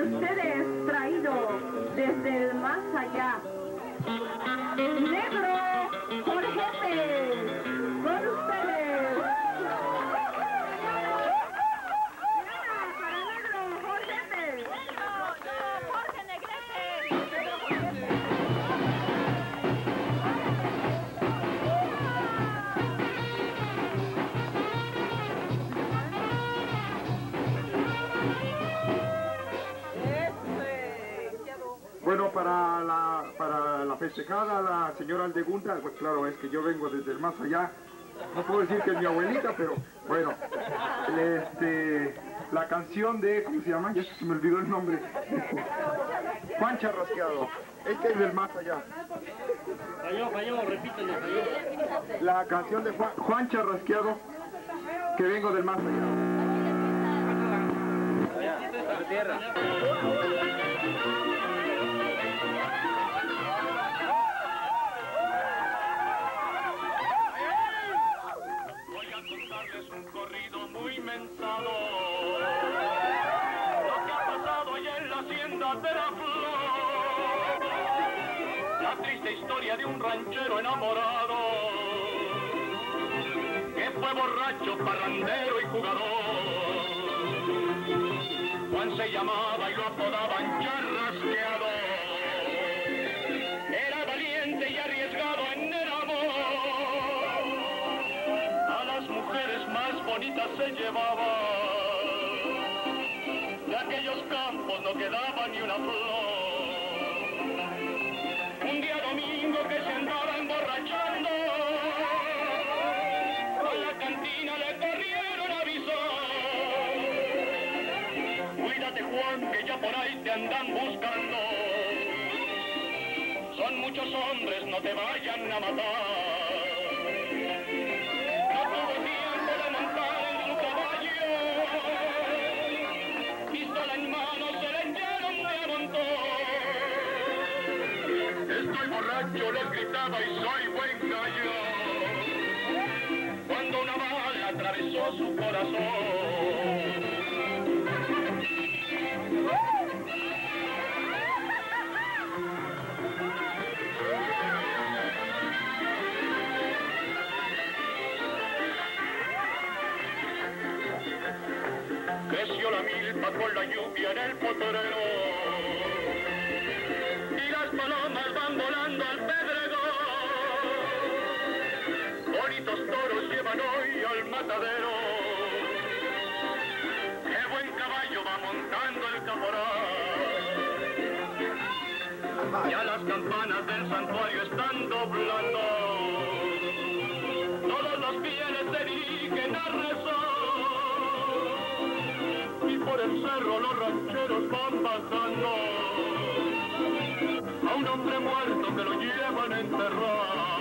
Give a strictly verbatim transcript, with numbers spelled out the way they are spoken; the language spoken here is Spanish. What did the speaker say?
ustedes, traído desde el más allá, Negro Jorgete, con ustedes. Para Negro Jorgete. Jorge Negrete. Bueno, para la, para la festejada, la señora Aldegunda, pues claro, es que yo vengo desde el más allá. No puedo decir que es mi abuelita, pero bueno, este, la canción de, ¿cómo se llama? Ya se me olvidó el nombre. Juan Charrasqueado, este es del más allá. Falló, falló, repítelo, falló. La canción de Juan, Juan Charrasqueado, que vengo del más allá. Allá, tierra. Un corrido muy mensado, lo que ha pasado allá en la hacienda de la Flor, la triste historia de un ranchero enamorado, que fue borracho, parrandero y jugador. Juan se llamaba y lo apodaban Charrasqueado, era valiente y arriesgado en el amor. Más bonitas se llevaba, de aquellos campos no quedaba ni una flor. Un día domingo que se andaba emborrachando, con la cantina le corrieron a avisar: cuídate, Juan, que ya por ahí te andan buscando, son muchos hombres, no te vayan a matar. Estoy borracho, les gritaba, y soy buen gallo, cuando una bala atravesó su corazón. Creció la milpa con la lluvia en el potrero, y las palomas van volando al pedregón. Bonitos toros llevan hoy al matadero, qué buen caballo va montando el caporal. Ya las campanas del santuario están doblando, todos los fieles se dirigen a rezar, y por el cerro los rancheros van bajando a un hombre muerto que lo llevan a enterrar.